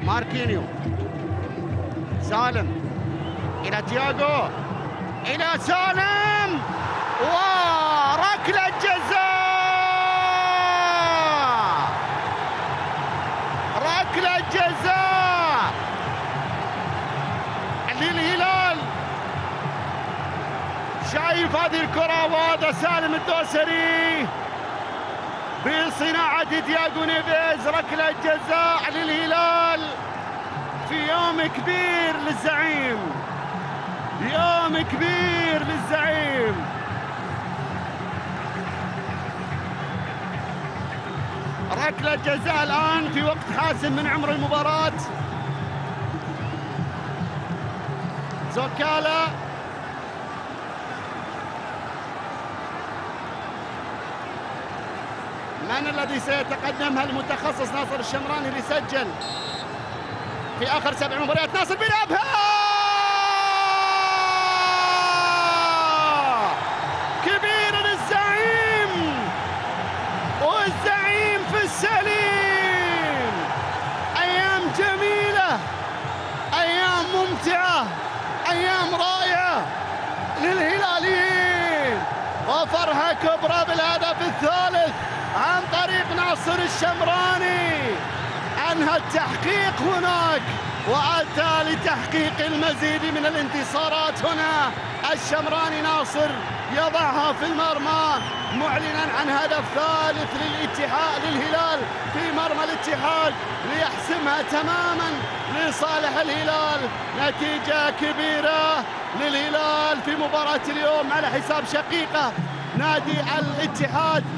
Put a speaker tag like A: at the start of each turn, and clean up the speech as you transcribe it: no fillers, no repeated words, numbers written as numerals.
A: ماركينيو، سالم إلى تياغو، إلى سالم، وركلة جزاء، ركلة جزاء للهلال. شايف هذه الكرة وهذا سالم الدوسري بصناعة تياغو نيفيز، ركلة جزاء للهلال في يوم كبير للزعيم، يوم كبير للزعيم. ركلة جزاء الآن في وقت حاسم من عمر المباراة. زوكالا من الذي سيتقدم؟ هل المتخصص ناصر الشمراني اللي سجل في آخر 7 مباريات؟ ناصر بيلعبها، كبير للزعيم، والزعيم في السليم. أيام جميلة، أيام ممتعة، أيام رائعة للهلاليين، وفرحة كبرى بالهدف الثالث عن طريق ناصر الشمراني. أنهى التحقيق هناك وأتى لتحقيق المزيد من الانتصارات. هنا الشمراني ناصر يضعها في المرمى معلنا عن هدف ثالث للهلال في مرمى الاتحاد ليحسمها تماما لصالح الهلال. نتيجة كبيرة للهلال في مباراة اليوم على حساب شقيقة نادي الاتحاد.